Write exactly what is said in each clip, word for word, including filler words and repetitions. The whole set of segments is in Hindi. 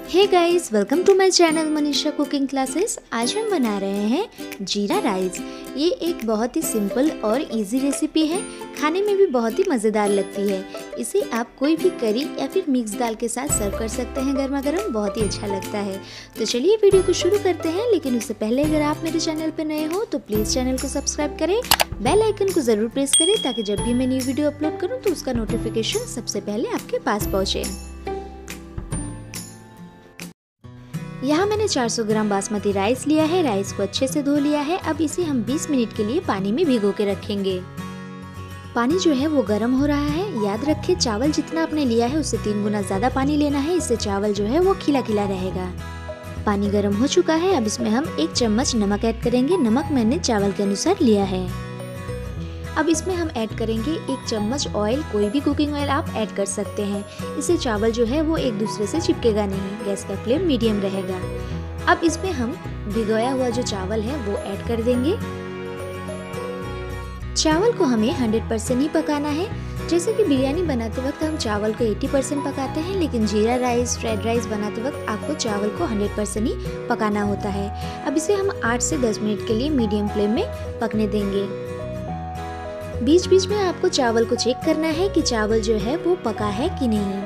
Hey guys, welcome to my channel Manisha cooking classes. आज हम बना रहे हैं जीरा राइस। ये एक बहुत ही सिंपल और इजी रेसिपी है, खाने में भी बहुत ही मज़ेदार लगती है। इसे आप कोई भी करी या फिर मिक्स दाल के साथ सर्व कर सकते हैं गर्मा गर्म, बहुत ही अच्छा लगता है। तो चलिए वीडियो को शुरू करते हैं, लेकिन उससे पहले अगर आप मेरे चैनल पर नए हो तो प्लीज़ चैनल को सब्सक्राइब करें, बेल आइकन को ज़रूर प्रेस करें ताकि जब भी मैं न्यू वीडियो अपलोड करूँ तो उसका नोटिफिकेशन सबसे पहले आपके पास पहुँचे। यहाँ मैंने चार सौ ग्राम बासमती राइस लिया है। राइस को अच्छे से धो लिया है। अब इसे हम बीस मिनट के लिए पानी में भिगो के रखेंगे। पानी जो है वो गर्म हो रहा है। याद रखें, चावल जितना आपने लिया है उससे तीन गुना ज़्यादा पानी लेना है, इससे चावल जो है वो खिला खिला रहेगा। पानी गर्म हो चुका है। अब इसमें हम एक चम्मच नमक ऐड करेंगे। नमक मैंने चावल के अनुसार लिया है। अब इसमें हम ऐड करेंगे एक चम्मच ऑयल। कोई भी कुकिंग ऑयल आप ऐड कर सकते हैं। इससे चावल जो है वो एक दूसरे से चिपकेगा नहीं। गैस का फ्लेम मीडियम रहेगा। अब इसमें हम भिगोया हुआ जो चावल है वो ऐड कर देंगे। चावल को हमें सौ परसेंट ही पकाना है। जैसे कि बिरयानी बनाते वक्त हम चावल को अस्सी परसेंट पकाते हैं, लेकिन जीरा राइस, फ्राइड राइस बनाते वक्त आपको चावल को सौ परसेंट ही पकाना होता है। अब इसे हम आठ से दस मिनट के लिए मीडियम फ्लेम में पकने देंगे। बीच बीच में आपको चावल को चेक करना है कि चावल जो है वो पका है कि नहीं।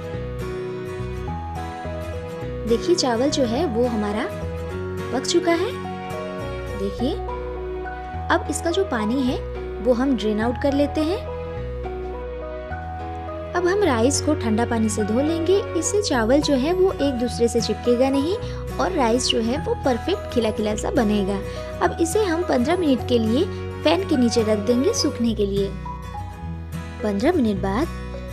देखिए, चावल जो है वो हमारा पक चुका है। देखिए, अब इसका जो पानी है वो हम ड्रेन आउट कर लेते हैं। अब हम राइस को ठंडा पानी से धो लेंगे। इससे चावल जो है वो एक दूसरे से चिपकेगा नहीं और राइस जो है वो परफेक्ट खिला खिला सा बनेगा। अब इसे हम पंद्रह मिनट के लिए फैन के नीचे रख देंगे सूखने के लिए। पंद्रह मिनट बाद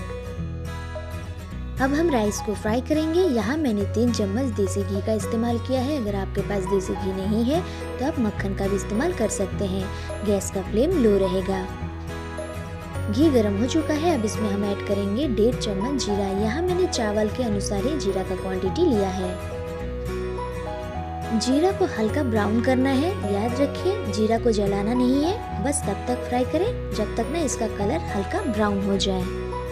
अब हम राइस को फ्राई करेंगे। यहाँ मैंने तीन चम्मच देसी घी का इस्तेमाल किया है। अगर आपके पास देसी घी नहीं है तो आप मक्खन का भी इस्तेमाल कर सकते हैं। गैस का फ्लेम लो रहेगा। घी गर्म हो चुका है। अब इसमें हम ऐड करेंगे डेढ़ चम्मच जीरा। यहाँ मैंने चावल के अनुसार ही जीरा का क्वांटिटी लिया है। जीरा को हल्का ब्राउन करना है। याद रखिए, जीरा को जलाना नहीं है, बस तब तक फ्राई करें जब तक ना इसका कलर हल्का ब्राउन हो जाए।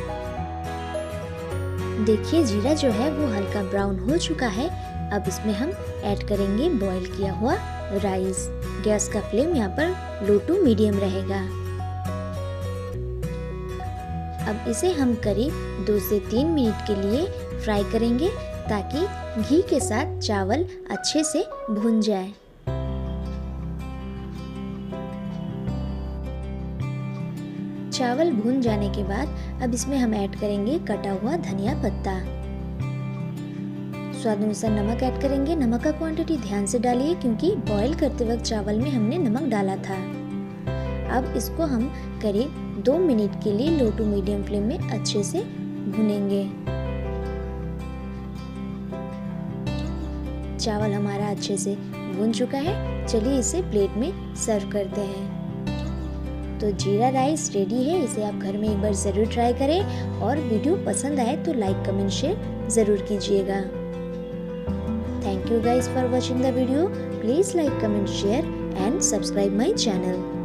देखिए, जीरा जो है वो हल्का ब्राउन हो चुका है। अब इसमें हम ऐड करेंगे बॉईल किया हुआ राइस। गैस का फ्लेम यहाँ पर लो टू मीडियम रहेगा। अब इसे हम करीब दो से तीन मिनट के लिए फ्राई करेंगे ताकि घी के साथ चावल अच्छे से भुन जाए। चावल भुन जाने के बाद अब इसमें हम ऐड करेंगे कटा हुआ धनिया पत्ता। स्वाद अनुसार नमक ऐड करेंगे। नमक का क्वांटिटी ध्यान से डालिए क्योंकि बॉईल करते वक्त चावल में हमने नमक डाला था। अब इसको हम करीब दो मिनट के लिए लो टू मीडियम फ्लेम में अच्छे से भुनेंगे। चावल हमारा अच्छे से भुन चुका है। चलिए इसे प्लेट में सर्व करते हैं। तो जीरा राइस रेडी है। इसे आप घर में एक बार ज़रूर ट्राई करें और वीडियो पसंद आए तो लाइक, कमेंट, शेयर ज़रूर कीजिएगा। Thank you guys for watching the video. Please like, comment, share and subscribe my channel.